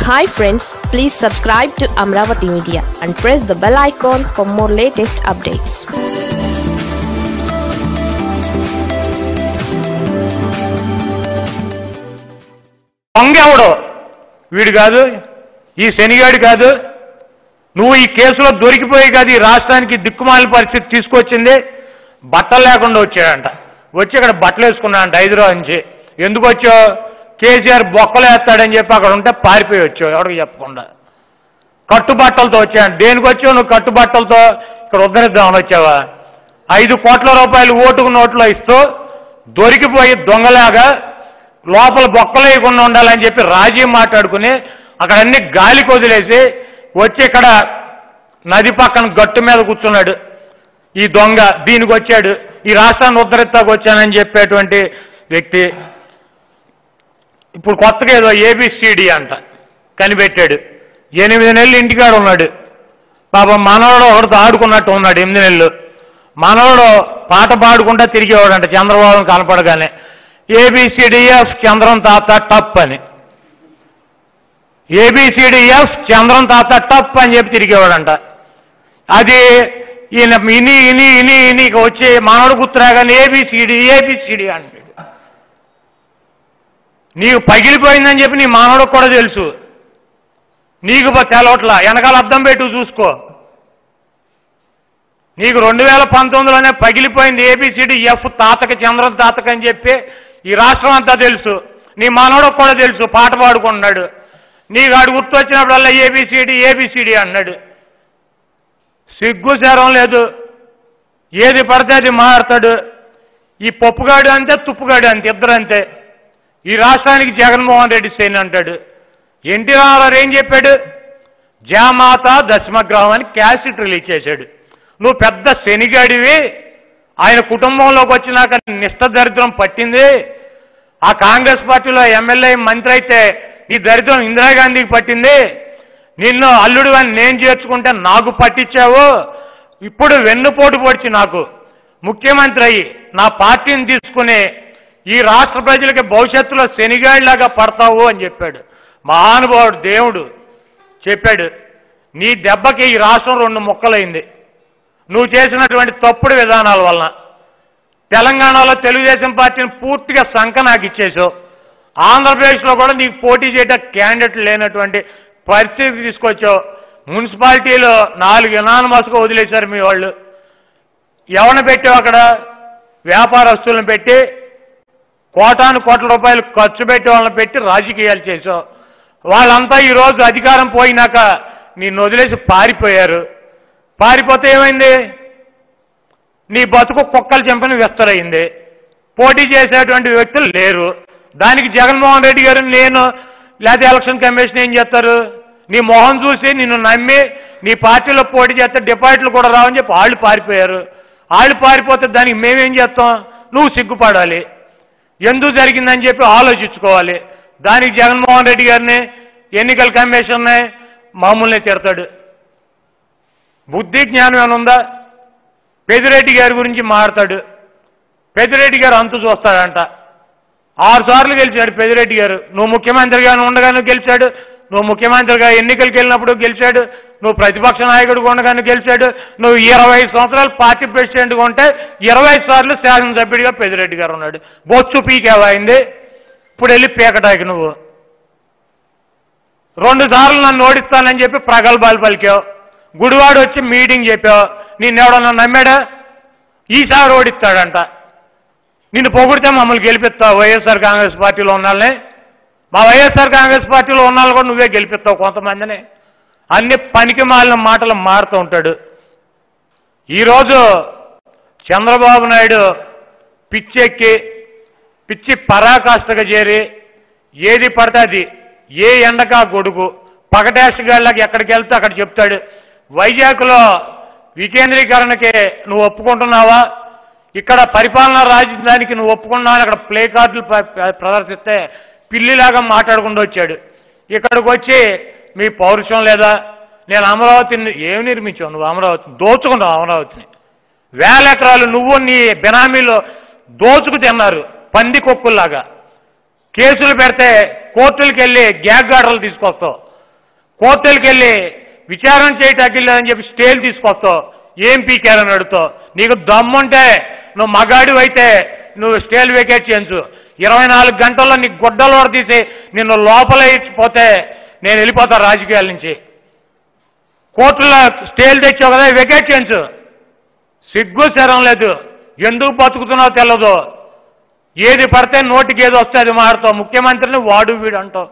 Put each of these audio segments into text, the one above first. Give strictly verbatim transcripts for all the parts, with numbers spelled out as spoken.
Hi friends, please subscribe to Amravati Media and press the bell icon for more latest updates. దొంగెవడో వీడు కాదు, ఈ శనిగాడు కాదు, నువ్వు ఈ కేసులో దొరికిపోయి కాదు ఈ రాష్ట్రానికి దిక్కుమాలిన పరిస్థితి తీసుకొచ్చింది. బట్టలు లేకుండా వచ్చాడంట, వచ్చి ఇక్కడ బట్టలు వేసుకున్నాడంట హైదరాబాద్ నుంచి. ఎందుకు వచ్చావు? కేసీఆర్ బొక్కలు వేస్తాడని చెప్పి అక్కడ ఉంటే పారిపోయి వచ్చావు ఎవరికి చెప్పకుండా. కట్టుబట్టలతో వచ్చాడు. దేనికి వచ్చావు నువ్వు? కట్టుబట్టలతో ఇక్కడ ఉద్ధరిద్దామని వచ్చావా? ఐదు కోట్ల రూపాయలు ఓటుకు నోట్లో ఇస్తూ దొరికిపోయి దొంగలాగా లోపల బొక్కలు వేయకుండా ఉండాలని చెప్పి రాజీ మాట్లాడుకుని అక్కడ అన్ని గాలికి వదిలేసి వచ్చి ఇక్కడ నది పక్కన గట్టు మీద కూర్చున్నాడు ఈ దొంగ. దీనికి వచ్చాడు, ఈ రాష్ట్రాన్ని ఉద్ధరిస్తాకు వచ్చానని చెప్పేటువంటి వ్యక్తి. ఇప్పుడు కొత్తగా ఏదో ఏబిసిడి అంట కనిపెట్టాడు. ఎనిమిది నెలలు ఇంటికాడ ఉన్నాడు పాపం. మనవడు ఒకటితో ఆడుకున్నట్టు ఉన్నాడు ఎనిమిది నెలలు. మనవడు పాట పాడుకుంటా తిరిగేవాడంట చంద్రబాబు కనపడగానే. ఏబిసిడిఎఫ్ చంద్రం తాత టప్ అని, ఏబిసిడిఎఫ్ చంద్రం తాత టప్ అని చెప్పి తిరిగేవాడంట. అది ఈయన ఇని ఇని ఇని ఇని వచ్చి మనవడు గుర్తురాగానే ఏబిసిడి ఏబిసిడి అంటాడు. నీకు పగిలిపోయిందని చెప్పి నీ మానవుడికి కూడా తెలుసు, నీకు తెలవట్లా. వెనకాల అద్దం పెట్టు చూసుకో. నీకు రెండు వేల పంతొమ్మిదిలోనే పగిలిపోయింది ఏబిసిడి ఎఫ్ తాతకి చంద్రం తాతకి అని చెప్పి ఈ రాష్ట్రం అంతా తెలుసు. నీ మానవుడికి కూడా తెలుసు, పాట పాడుకుంటున్నాడు. నీకు ఆడు గుర్తు వచ్చినప్పుడల్లా ఏబిసిడి ఏబిసిడి అన్నాడు. సిగ్గు శరం లేదు, ఏది పడితే అది మారుతాడు. ఈ పప్పుగాడు అంతే, తుప్పుగాడు అంతే, ఇద్దరు అంతే. ఈ రాష్ట్రానికి జగన్మోహన్ రెడ్డి సైన్ అంటాడు. ఎన్టీ రామారావు ఏం చెప్పాడు? జామాత దశమగ్రహం అని క్యాసెట్ రిలీజ్ చేశాడు. నువ్వు పెద్ద శనిగాడివి, ఆయన కుటుంబంలోకి వచ్చినాక నిష్ఠ దరిద్రం పట్టింది. ఆ కాంగ్రెస్ పార్టీలో ఎమ్మెల్యే మంత్రి అయితే ఈ దరిద్రం ఇందిరాగాంధీకి పట్టింది. నిన్ను అల్లుడు అని నేను చేర్చుకుంటే నాకు పట్టించావు. ఇప్పుడు వెన్నుపోటు పొడిచి నాకు ముఖ్యమంత్రి అయ్యి నా పార్టీని తీసుకుని ఈ రాష్ట్ర ప్రజలకి భవిష్యత్తులో శనిగాడిలాగా పడతావు అని చెప్పాడు. మహానుభావుడు దేవుడు చెప్పాడు. నీ దెబ్బకి ఈ రాష్ట్రం రెండు ముక్కలైంది. నువ్వు చేసినటువంటి తప్పుడు విధానాల వలన తెలంగాణలో తెలుగుదేశం పార్టీని పూర్తిగా సంఖ నాకు ఇచ్చేసావు. ఆంధ్రప్రదేశ్లో కూడా నీకు పోటీ చేయడం క్యాండిడేట్ లేనటువంటి పరిస్థితి తీసుకొచ్చావు. మున్సిపాలిటీలో నాలుగు ఎనానమస్గా వదిలేశారు మీ వాళ్ళు. ఎవరిని పెట్టావు అక్కడ? వ్యాపారస్తులను పెట్టి కోటాను కోట్ల రూపాయలు ఖర్చు పెట్టి వాళ్ళని పెట్టి రాజకీయాలు చేసావు. వాళ్ళంతా ఈరోజు అధికారం పోయినాక నిన్ను వదిలేసి పారిపోయారు. పారిపోతే ఏమైంది? నీ బతుకు కుక్కలు చెంపని విస్తరైంది. పోటీ చేసేటువంటి వ్యక్తులు లేరు. దానికి జగన్మోహన్ రెడ్డి గారు నేను లేదా ఎలక్షన్ కమిషన్ ఏం చేస్తారు? నీ మొహం చూసి నిన్ను నమ్మి నీ పార్టీలో పోటీ చేస్తే డిపాజిట్లు కూడా రావని చెప్పి వాళ్ళు పారిపోయారు. వాళ్ళు పారిపోతే దానికి మేమేం చేస్తాం? నువ్వు సిగ్గుపడాలి. ఎందుకు జరిగిందని చెప్పి ఆలోచించుకోవాలి. దానికి జగన్మోహన్ రెడ్డి గారిని ఎన్నికల కమిషన్ని మామూలునే తిడతాడు. బుద్ధి జ్ఞానం ఏమైనా ఉందా? పెద్దిరెడ్డి గారి గురించి మాట్లాడు. పెద్దిరెడ్డి గారు అంతు చూస్తాడంట. ఆరు సార్లు గెలిచాడు పెద్దిరెడ్డి గారు. నువ్వు ముఖ్యమంత్రిగా ఉండగానే గెలిచాడు, నువ్వు ముఖ్యమంత్రిగా ఎన్నికలకు వెళ్ళినప్పుడు గెలిచాడు, నువ్వు ప్రతిపక్ష నాయకుడిగా ఉండగానే గెలిచాడు, నువ్వు ఇరవై సంవత్సరాలు పార్టీ ప్రెసిడెంట్గా ఉంటే ఇరవై సార్లు శాసనసభ్యుడిగా పెద్దిరెడ్డి గారు ఉన్నాడు. బొచ్చు పీకేవాయింది. ఇప్పుడు వెళ్ళి పీకటాకి నువ్వు రెండు సార్లు నన్ను ఓడిస్తానని చెప్పి ప్రగల్భాలు పలికావు. గుడివాడు వచ్చి మీటింగ్ చెప్పావు. నిన్నెవడన్నా నమ్మాడా? ఈసారి ఓడిస్తాడంట. నిన్ను పొగిడితే మమ్మల్ని గెలిపిస్తావు వైఎస్ఆర్ కాంగ్రెస్ పార్టీలో ఉన్నాళ్ళని. మా వైఎస్ఆర్ కాంగ్రెస్ పార్టీలో ఉన్నాళ్ళు కూడా నువ్వే గెలిపిస్తావు కొంతమందిని. అన్ని పనికి మాలిన మాటలు మారుతూ ఉంటాడు. ఈరోజు చంద్రబాబు నాయుడు పిచ్చెక్కి పిచ్చి పరాకాష్ఠగా చేరి ఏది పడితే అది, ఏ ఎండకా గొడుగు, పగటేష్టగాళ్ళకి ఎక్కడికి వెళ్తే అక్కడ చెప్తాడు. వైజాగ్లో వికేంద్రీకరణకి నువ్వు ఒప్పుకుంటున్నావా? ఇక్కడ పరిపాలనా రాజధానికి నువ్వు ఒప్పుకున్నావని అక్కడ ప్లే కార్డులు ప్రదర్శిస్తే పిల్లిలాగా మాట్లాడుకుంటూ వచ్చాడు. ఇక్కడికి వచ్చి మీ పౌరుషం లేదా? నేను అమరావతిని ఏమి నిర్మించావు? నువ్వు అమరావతిని దోచుకున్నావు. అమరావతిని వేల ఎకరాలు నువ్వు నీ బినామీలో దోచుకు తిన్నారు పంది కొక్కుల్లాగా. కేసులు పెడితే కోర్టులకు వెళ్ళి గ్యాగ్ ఆర్డర్లు తీసుకొస్తావు. కోర్టులకు వెళ్ళి విచారణ చేయటానికి అని చెప్పి స్టేలు తీసుకొస్తావు, ఏం పీకారని అడుగుతావు. నీకు దమ్ముంటే నువ్వు మగాడివి అయితే నువ్వు స్టేలు వెకేట్ చేయించు. ఇరవై నాలుగు గంటల్లో నీ గుడ్డలు తీసి నిన్ను లోపల ఇచ్చిపోతే నేను వెళ్ళిపోతా రాజకీయాల నుంచి. కోర్టులో స్టేలు తెచ్చావు కదా, వెకేట్ చేయించు. సిగ్గు శరం లేదు, ఎందుకు బతుకుతున్నావు తెలదు. ఏది పడితే నోటికి ఏది వస్తే అది మారుతావు. ముఖ్యమంత్రిని వాడు వీడు అంటావు.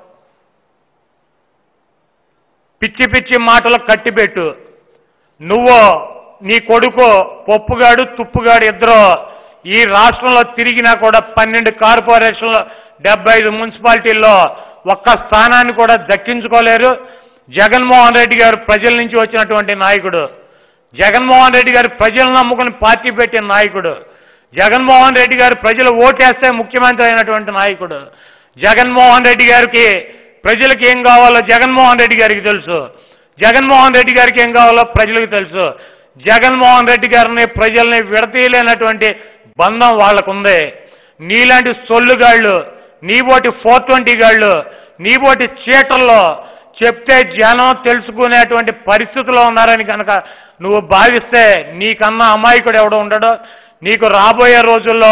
పిచ్చి పిచ్చి మాటలు కట్టిపెట్టు. నువ్వు నీ కొడుకు పప్పుగాడు తుప్పుగాడు ఇద్దరు ఈ రాష్ట్రంలో తిరిగినా కూడా పన్నెండు కార్పొరేషన్లు డెబ్బై ఐదు మున్సిపాలిటీల్లో ఒక్క స్థానాన్ని కూడా దక్కించుకోలేరు. జగన్మోహన్ రెడ్డి గారు ప్రజల నుంచి వచ్చినటువంటి నాయకుడు. జగన్మోహన్ రెడ్డి గారు ప్రజలను నమ్ముకుని పార్టీ పెట్టిన నాయకుడు. జగన్మోహన్ రెడ్డి గారు ప్రజలు ఓటేస్తే ముఖ్యమంత్రి అయినటువంటి నాయకుడు. జగన్మోహన్ రెడ్డి గారికి ప్రజలకు ఏం కావాలో జగన్మోహన్ రెడ్డి గారికి తెలుసు. జగన్మోహన్ రెడ్డి గారికి ఏం కావాలో ప్రజలకు తెలుసు. జగన్మోహన్ రెడ్డి గారిని ప్రజల్ని విడతీయలేనటువంటి బంధం వాళ్ళకుంది. నీలాంటి సొల్లుగాళ్ళు, నీబోటి ఫోర్ ట్వంటీ గాళ్ళు, నీబోటి చీటల్లో చెప్తే జనం తెలుసుకునేటువంటి పరిస్థితుల్లో ఉన్నారని కనుక నువ్వు భావిస్తే నీకన్నా అమాయకుడు ఎవడో ఉండడో. నీకు రాబోయే రోజుల్లో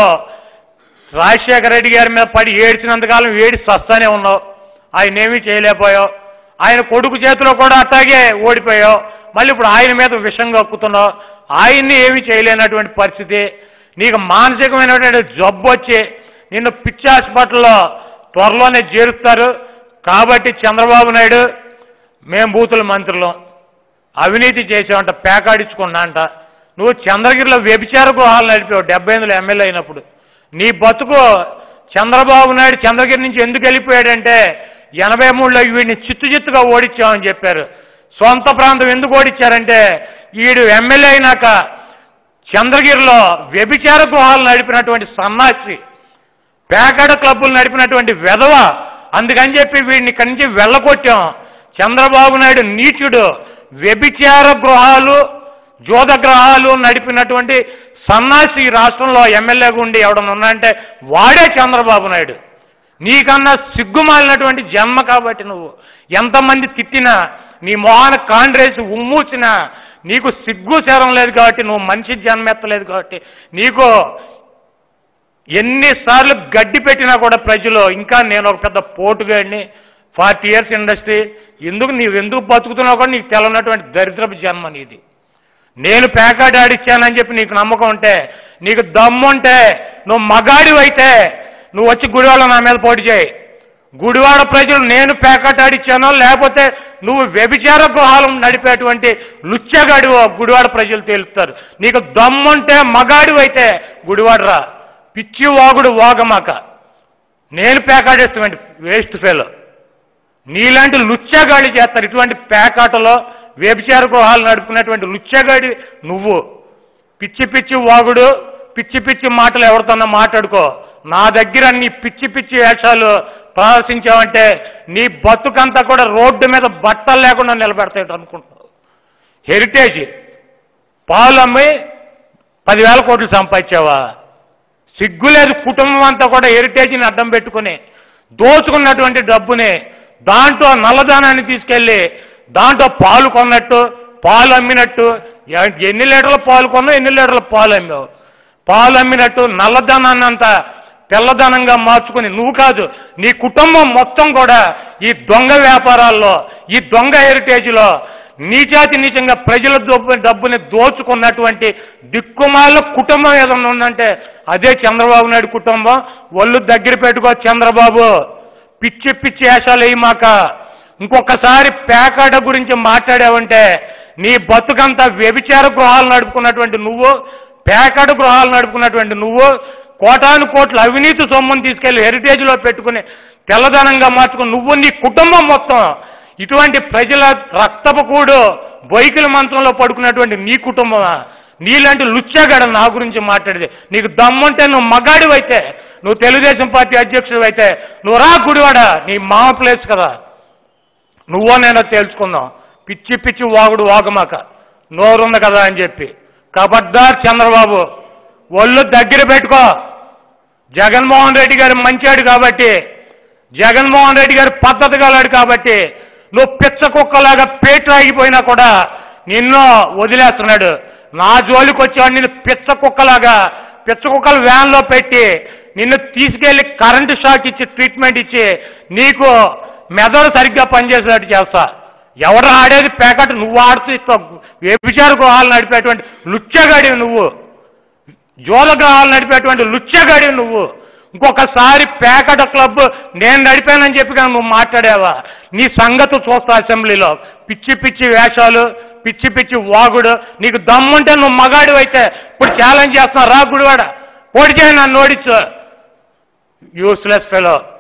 రాజశేఖర రెడ్డి గారి మీద పడి ఏడ్చినంతకాలం ఏడి సస్తానే ఉన్నావు, ఆయన ఏమీ చేయలేకపోయావు. ఆయన కొడుకు చేతిలో కూడా అట్లాగే ఓడిపోయావు. మళ్ళీ ఇప్పుడు ఆయన మీద విషం కక్కుతున్నావు, ఆయన్ని ఏమీ చేయలేనటువంటి పరిస్థితి. నీకు మానసికమైనటువంటి జబ్బు వచ్చి నిన్ను పిచ్చి హాస్పిటల్లో త్వరలోనే చేరుస్తారు. కాబట్టి చంద్రబాబు నాయుడు మేము బూతుల మంత్రులం, అవినీతి చేసావంట, పేకాడించుకున్నా అంట. నువ్వు చంద్రగిరిలో వ్యభిచార గృహాలు నడిపావు డెబ్బై ఎనిమిదిలో ఎమ్మెల్యే అయినప్పుడు. నీ బతుకు చంద్రబాబు నాయుడు చంద్రగిరి నుంచి ఎందుకు వెళ్ళిపోయాడంటే ఎనభై మూడులో వీడిని చిత్తు చిత్తుగా ఓడించామని చెప్పారు. సొంత ప్రాంతం ఎందుకు ఓడించారంటే వీడు ఎమ్మెల్యే అయినాక చంద్రగిరిలో వ్యభిచార గృహాలు నడిపినటువంటి సన్నాసి, పేకాడ క్లబ్బులు నడిపినటువంటి వెధవ, అందుకని చెప్పి వీడిని ఇక్కడి నుంచి వెళ్ళగొట్టాం. చంద్రబాబు నాయుడు నీచుడు, వ్యభిచార గృహాలు జోద గ్రహాలు నడిపినటువంటి సన్నాసి ఈ రాష్ట్రంలో ఎమ్మెల్యేగా ఉండి ఎవడన్నా ఉన్నాయంటే వాడే చంద్రబాబు నాయుడు. నీకన్నా సిగ్గుమాలినటువంటి జన్మ కాబట్టి నువ్వు ఎంతమంది తిట్టినా, నీ మొహాన కాండ్రేసి ఉమ్మూసినా నీకు సిగ్గు శరం లేదు కాబట్టి, నువ్వు మనిషి జన్మెత్తలేదు కాబట్టి, నీకు ఎన్నిసార్లు గడ్డి పెట్టినా కూడా ప్రజలు ఇంకా నేను ఒక పెద్ద పోటుగాడిని, ఫార్టీ ఇయర్స్ ఇండస్ట్రీ, ఎందుకు నీవు ఎందుకు బతుకుతున్నావు కూడా నీకు తెలవనటువంటి దరిద్రపు జన్మ నీది. నేను పేకాట ఆడిచ్చానని చెప్పి నీకు నమ్మకం ఉంటే, నీకు దమ్ముంటే, నువ్వు మగాడివైతే నువ్వు వచ్చి గుడివాడ నా మీద పోటీ చేయి. గుడివాడ ప్రజలు నేను పేకాట ఆడిచ్చానో లేకపోతే నువ్వు వ్యభిచార గృహాలు నడిపేటువంటి లుచ్చగాడివో గుడివాడ ప్రజలు తేలుస్తారు. నీకు దమ్ముంటే మగాడివైతే గుడివాడరా, పిచ్చి వాగుడు వాగమాక. నేను పేకాడేస్తామండి, వేస్ట్ ఫెలో. నీలాంటి లుచ్చగాడి చేస్తారు ఇటువంటి పేకాటలో వ్యభిచార గృహాలు నడుపుకున్నటువంటి లుచ్చగాడి నువ్వు. పిచ్చి పిచ్చి వాగుడు, పిచ్చి పిచ్చి మాటలు ఎవరితోన్నా మాట్లాడుకో. నా దగ్గర నీ పిచ్చి పిచ్చి వేషాలు ప్రదర్శించావంటే నీ బతుకంతా కూడా రోడ్డు మీద బట్టలు లేకుండా నిలబెడతాయి అనుకుంటున్నావు. హెరిటేజ్ పాలు అమ్మి పదివేల కోట్లు సంపాదించావా? సిగ్గులేదు. కుటుంబం అంతా కూడా హెరిటేజ్ని అడ్డం పెట్టుకుని దోచుకున్నటువంటి డబ్బుని దాంట్లో నల్లదానాన్ని తీసుకెళ్ళి దాంట్లో పాలు కొన్నట్టు, పాలు అమ్మినట్టు, ఎన్ని లీటర్ల పాలు కొన్నావు, ఎన్ని లీటర్ల పాలు అమ్మావు, పాలు అమ్మినట్టు నల్లధనాన్ని అంతా తెల్లధనంగా మార్చుకుని నువ్వు కాదు నీ కుటుంబం మొత్తం కూడా ఈ దొంగ వ్యాపారాల్లో, ఈ దొంగ హెరిటేజ్లో నీచాతి నీచంగా ప్రజల డబ్బుని దోచుకున్నటువంటి దిక్కుమాల కుటుంబం ఏదన్నా ఉందంటే అదే చంద్రబాబు నాయుడు కుటుంబం. ఒళ్ళు దగ్గర పెట్టుకో చంద్రబాబు, పిచ్చి పిచ్చి వేషాలు వేయమాక. ఇంకొకసారి పేకాట గురించి మాట్లాడావంటే నీ బతుకంతా వ్యభిచార గృహాలు నడుపుకున్నటువంటి నువ్వు, పేకాట గృహాలు నడుపుకున్నటువంటి నువ్వు, కోటాను కోట్ల అవినీతి సొమ్మును తీసుకెళ్లి హెరిటేజ్లో పెట్టుకుని తెల్లదనంగా మార్చుకుని నువ్వు, నీ కుటుంబం మొత్తం ఇటువంటి ప్రజల రక్తపు కూడు బొయ్కిల మంత్రంలో పడుకున్నటువంటి నీ కుటుంబమా? నీలాంటి లుచ్చగాడ నా గురించి మాట్లాడితే నీకు దమ్ముంటే నువ్వు మగాడివైతే, నువ్వు తెలుగుదేశం పార్టీ అధ్యక్షుడు అయితే నువ్వు రా గుడివాడ, నీ మామ ప్లేస్ కదా, నువ్వో నేనో తేల్చుకుందాం. పిచ్చి పిచ్చి వాగుడు వాగమాక, నోరుంది కదా అని చెప్పి. కబడ్దార్ చంద్రబాబు, ఒళ్ళు దగ్గర పెట్టుకో. జగన్మోహన్ రెడ్డి గారు మంచాడు కాబట్టి, జగన్మోహన్ రెడ్డి గారు పద్ధతి గలాడు కాబట్టి నువ్వు పిచ్చ కుక్కలాగా పేటు ఆగిపోయినా కూడా నిన్ను వదిలేస్తున్నాడు. నా జోలికి వచ్చేవాడు నిన్ను పిచ్చ కుక్కలాగా పిచ్చ కుక్కలు వ్యాన్లో పెట్టి నిన్ను తీసుకెళ్లి కరెంటు షాక్ ఇచ్చి ట్రీట్మెంట్ ఇచ్చి నీకు మెదడు సరిగ్గా పనిచేసేటట్టు చేస్తా. ఎవరు ఆడేది ప్యాకెట్ నువ్వు ఆడుతూ ఇస్తావు. వ్యభిచార గృహాలు నడిపేటువంటి లుచ్చగాడివి నువ్వు, జోల గృహాలు నడిపేటువంటి లుచ్చగాడివి నువ్వు. ఇంకొకసారి ప్యాకెట్ క్లబ్ నేను నడిపానని చెప్పి కానీ నువ్వు మాట్లాడావా, నీ సంగతి చూస్తా అసెంబ్లీలో. పిచ్చి పిచ్చి వేషాలు, పిచ్చి పిచ్చి వాగుడు. నీకు దమ్ముంటే నువ్వు మగాడు అయితే ఇప్పుడు ఛాలెంజ్ చేస్తున్నావు, రా గుడివాడ పోటీ చేయి, నన్ను ఓడించు. Useless fellow.